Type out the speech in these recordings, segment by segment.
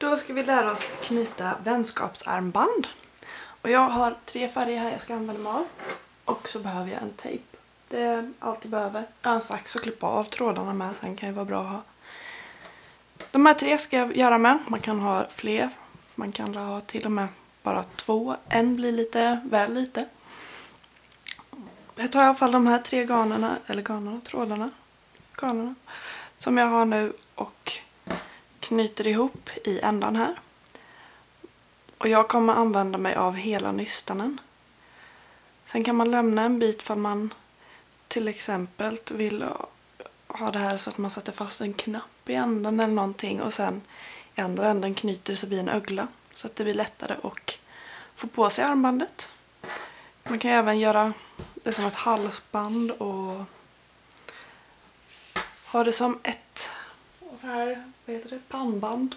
Då ska vi lära oss knyta vänskapsarmband. Och jag har 3 färger här jag ska använda mig av. Och så behöver jag en tejp. Det är allt jag behöver. Jag har en sax och klippa av trådarna med. Sen kan ju vara bra att ha. De här 3 ska jag göra med. Man kan ha fler. Man kan ha till och med bara 2. En blir lite väl lite. Jag tar i alla fall de här 3 trådarna som jag har nu och knyter ihop i ändan här. Och jag kommer använda mig av hela nystanen. Sen kan man lämna en bit för man till exempel vill ha det här så att man sätter fast en knapp i ändan eller någonting och sen i andra änden knyter så blir en ögla så att det blir lättare att få på sig armbandet. Man kan även göra det som ett halsband och ha det som ett pannband.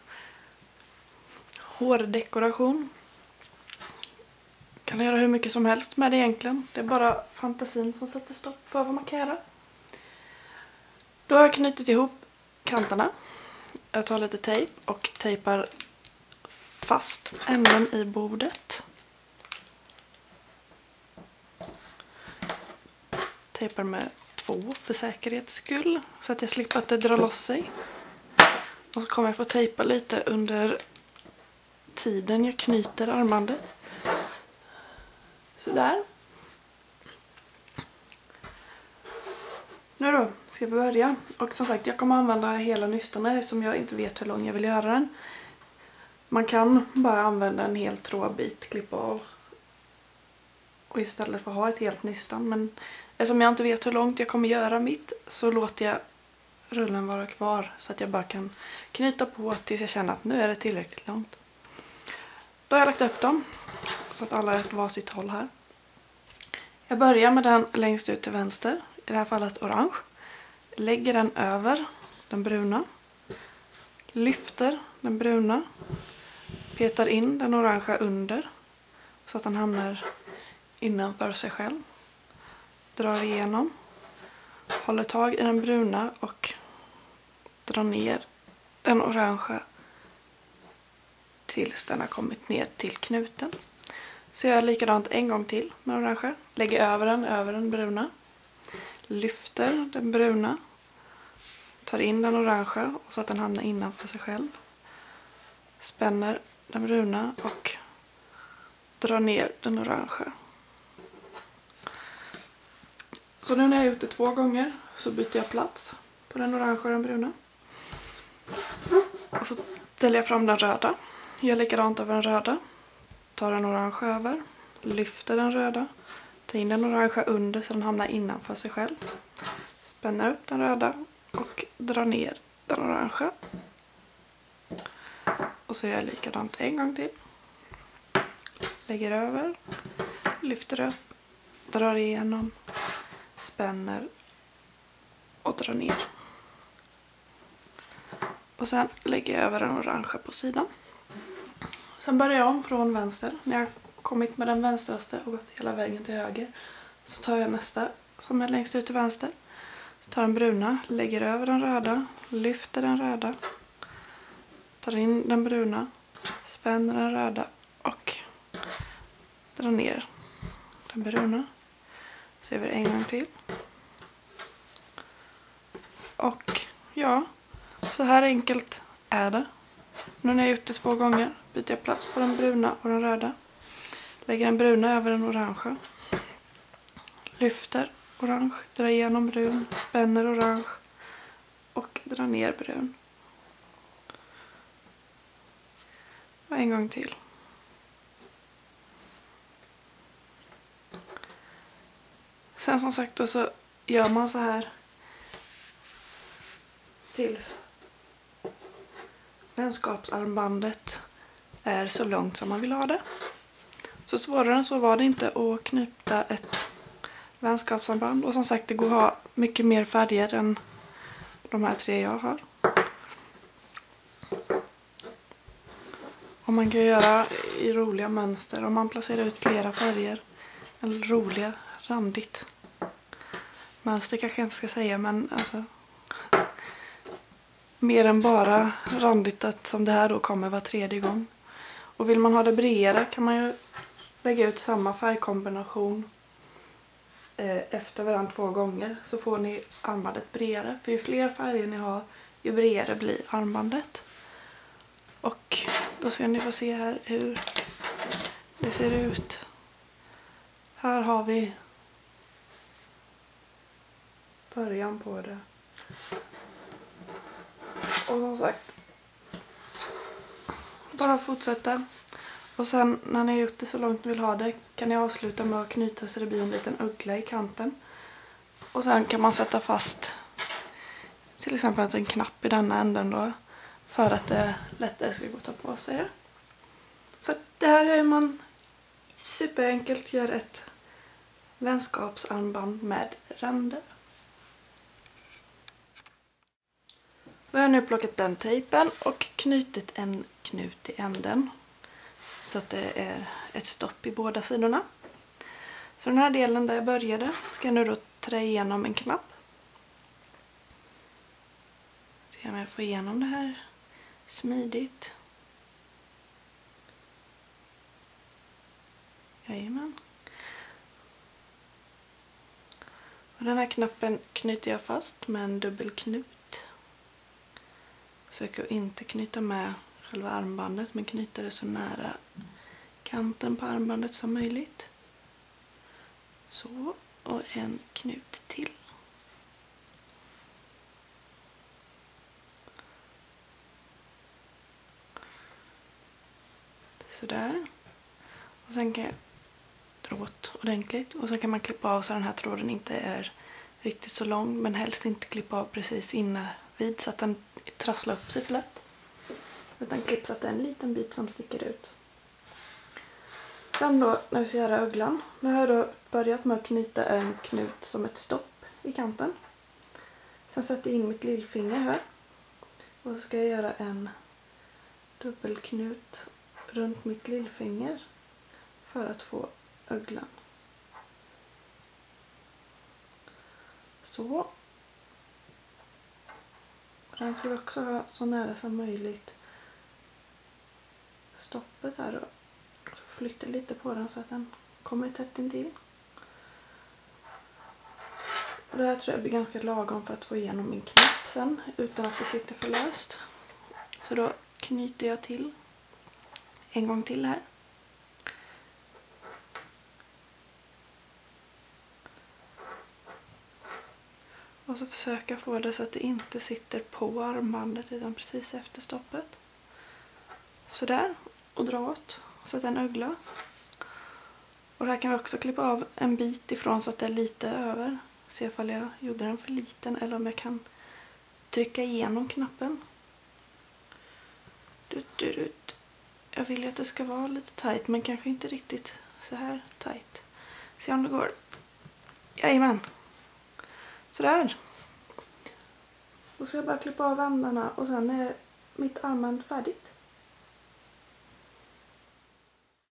Hårdekoration. Kan göra hur mycket som helst med det egentligen. Det är bara fantasin som sätter stopp för vad man kan göra. Då har jag knutit ihop kanterna. Jag tar lite tejp och tejpar fast änden i bordet. Tejpar med 2 för säkerhets skull så att jag slipper att det drar loss sig. Och så kommer jag få tejpa lite under tiden jag knyter armbandet. Sådär. Nu då ska vi börja. Och som sagt, jag kommer använda hela nystan som jag inte vet hur lång jag vill göra den. Man kan bara använda en hel trådbit, klippa av. Och istället för att ha ett helt nystan. Men eftersom jag inte vet hur långt jag kommer göra mitt så låter jag rullen vara kvar. Så att jag bara kan knyta på tills jag känner att nu är det tillräckligt långt. Då har jag lagt upp dem så att alla är på varsitt håll här. Jag börjar med den längst ut till vänster, i det här fallet orange. Lägger den över den bruna. Lyfter den bruna. Petar in den orangea under så att den hamnar innanför sig själv. Drar igenom. Håller tag i den bruna och drar ner den orangea tills den har kommit ner till knuten. Så jag gör likadant en gång till med orange. Lägger över den bruna. Lyfter den bruna. Tar in den orangea och så att den hamnar innanför sig själv. Spänner den bruna och drar ner den orangea. Så nu när jag har gjort det 2 gånger så byter jag plats på den orangea och den bruna. Och så ställer jag fram den röda. Gör likadant över den röda. Tar den orange över. Lyfter den röda. Tar in den orangea under så den hamnar innanför sig själv. Spänner upp den röda. Och drar ner den orangea. Och så gör jag likadant en gång till. Lägger över. Lyfter upp. Drar igenom. Spänner. Och drar ner. Och sen lägger jag över den orangea på sidan. Sen börjar jag om från vänster. När jag kommit med den vänstraste och gått hela vägen till höger så tar jag nästa som är längst ut till vänster. Så tar den bruna, lägger över den röda, lyfter den röda, tar in den bruna, spänner den röda och drar ner den bruna. Så gör vi det en gång till. Och ja, så här enkelt är det. Nu när jag gjort det 2 gånger byter jag plats på den bruna och den röda. Lägger den bruna över den orangea. Lyfter orange, drar igenom brun, spänner orange och drar ner brun. Och en gång till. Sen som sagt då så gör man så här tills vänskapsarmbandet är så långt som man vill ha det. Så svårare än så var det inte att knyta ett vänskapsarmband. Och som sagt, det går att ha mycket mer färger än de här 3 jag har. Och man kan göra i roliga mönster om man placerar ut flera färger. Eller roliga, randigt. Mönster kanske jag inte ska säga, men alltså mer än bara randigt som det här då kommer var tredje gång. Och vill man ha det bredare kan man ju lägga ut samma färgkombination efter varandra 2 gånger, så får ni armbandet bredare. För ju fler färger ni har, ju bredare blir armbandet. Och då ska ni få se här hur det ser ut. Här har vi början på det. Och som sagt, bara fortsätta. Och sen när ni har gjort det så långt ni vill ha det kan ni avsluta med att knyta så det blir en liten uggla i kanten. Och sen kan man sätta fast till exempel en knapp i denna änden då, för att det lättare ska gå att ta på sig det. Så det här är man superenkelt gör ett vänskapsarmband med ränder. Då har jag nu plockat den tejpen och knutit en knut i änden så att det är ett stopp i båda sidorna. Så den här delen där jag började ska jag nu då trä igenom en knapp. Se om jag får igenom det här smidigt. Jajamän. Och den här knappen knyter jag fast med en dubbelknut. Försöker att inte knyta med själva armbandet, men knyta det så nära kanten på armbandet som möjligt. Så, och en knut till. Sådär. Och sen kan jag dra åt ordentligt. Och sen kan man klippa av så den här tråden inte är riktigt så lång, men helst inte klippa av precis inne vid så att den trasslar upp sig för lätt. Utan klipp så att det är en liten bit som sticker ut. Sen då när vi ska göra ugglan. Nu har jag då börjat med att knyta en knut som ett stopp i kanten. Sen sätter jag in mitt lillfinger här. Och så ska jag göra en dubbelknut runt mitt lillfinger för att få ugglan. Så. Den ska vi också ha så nära som möjligt stoppet här då. Så flytta lite på den så att den kommer tätt intill. Och det här tror jag blir ganska lagom för att få igenom min knapp sen utan att det sitter för löst. Så då knyter jag till en gång till här. Och så försöka få det så att det inte sitter på armbandet utan precis efter stoppet. Sådär. Och dra åt så att det är en uggla. Och här kan vi också klippa av en bit ifrån så att det är lite över. Se ifall jag gjorde den för liten eller om jag kan trycka igenom knappen. Jag vill ju att det ska vara lite tajt men kanske inte riktigt så här tajt. Se om det går. Jajamän. Sådär. Och så ska jag bara klippa av ändarna och sen är mitt armband färdigt.